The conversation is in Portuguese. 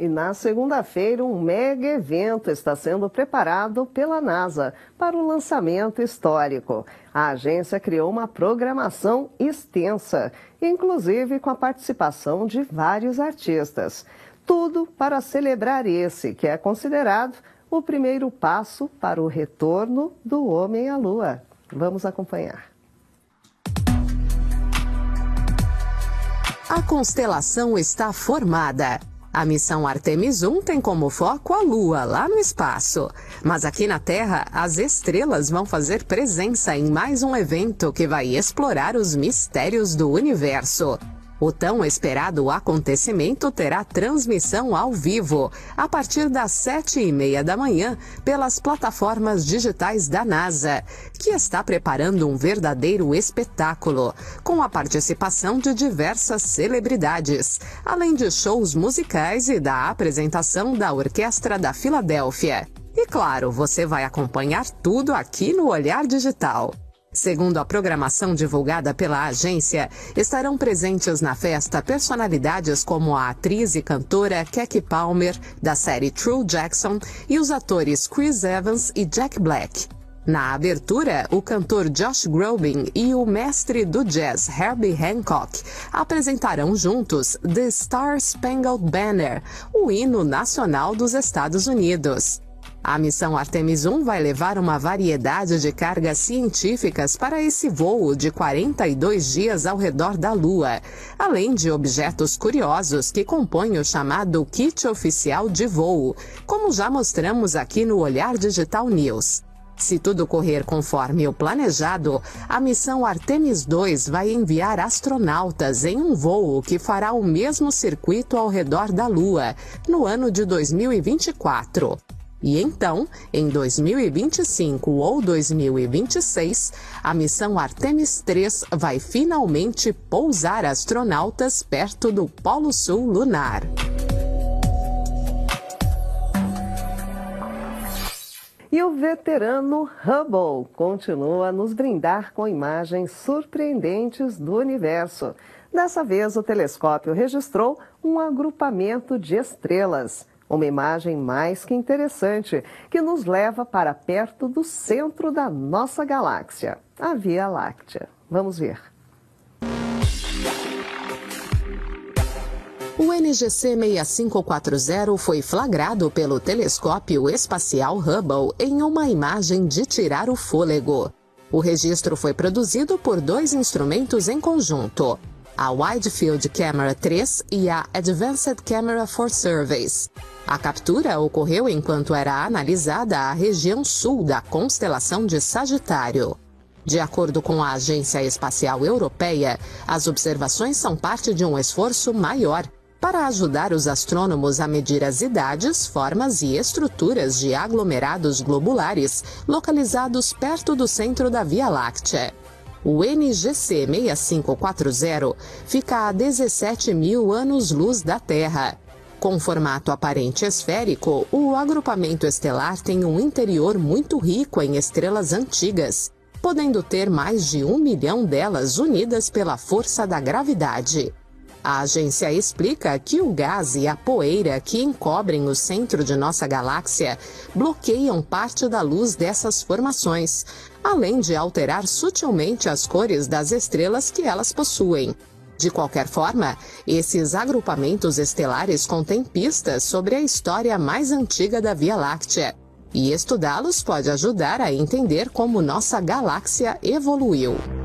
E na segunda-feira, um mega evento está sendo preparado pela NASA para o lançamento histórico. A agência criou uma programação extensa, inclusive com a participação de vários artistas. Tudo para celebrar esse, que é considerado o primeiro passo para o retorno do homem à Lua. Vamos acompanhar. A constelação está formada. A missão Artemis 1 tem como foco a Lua, lá no espaço. Mas aqui na Terra, as estrelas vão fazer presença em mais um evento que vai explorar os mistérios do universo. O tão esperado acontecimento terá transmissão ao vivo, a partir das 7h30 da manhã, pelas plataformas digitais da NASA, que está preparando um verdadeiro espetáculo, com a participação de diversas celebridades, além de shows musicais e da apresentação da Orquestra da Filadélfia. E claro, você vai acompanhar tudo aqui no Olhar Digital. Segundo a programação divulgada pela agência, estarão presentes na festa personalidades como a atriz e cantora Keke Palmer, da série True Jackson, e os atores Chris Evans e Jack Black. Na abertura, o cantor Josh Groban e o mestre do jazz Herbie Hancock apresentarão juntos The Star Spangled Banner, o hino nacional dos Estados Unidos. A missão Artemis 1 vai levar uma variedade de cargas científicas para esse voo de 42 dias ao redor da Lua, além de objetos curiosos que compõem o chamado kit oficial de voo, como já mostramos aqui no Olhar Digital News. Se tudo correr conforme o planejado, a missão Artemis 2 vai enviar astronautas em um voo que fará o mesmo circuito ao redor da Lua, no ano de 2024. E então, em 2025 ou 2026, a missão Artemis 3 vai finalmente pousar astronautas perto do Polo Sul lunar. E o veterano Hubble continua a nos brindar com imagens surpreendentes do universo. Dessa vez, o telescópio registrou um agrupamento de estrelas. Uma imagem mais que interessante, que nos leva para perto do centro da nossa galáxia, a Via Láctea. Vamos ver. O NGC 6540 foi flagrado pelo telescópio espacial Hubble em uma imagem de tirar o fôlego. O registro foi produzido por dois instrumentos em conjunto, a Wide Field Camera 3 e a Advanced Camera for Surveys. A captura ocorreu enquanto era analisada a região sul da constelação de Sagitário. De acordo com a Agência Espacial Europeia, as observações são parte de um esforço maior para ajudar os astrônomos a medir as idades, formas e estruturas de aglomerados globulares localizados perto do centro da Via Láctea. O NGC 6540 fica a 17.000 anos-luz da Terra. Com formato aparente esférico, o agrupamento estelar tem um interior muito rico em estrelas antigas, podendo ter mais de 1 milhão delas unidas pela força da gravidade. A agência explica que o gás e a poeira que encobrem o centro de nossa galáxia bloqueiam parte da luz dessas formações, além de alterar sutilmente as cores das estrelas que elas possuem. De qualquer forma, esses agrupamentos estelares contêm pistas sobre a história mais antiga da Via Láctea, e estudá-los pode ajudar a entender como nossa galáxia evoluiu.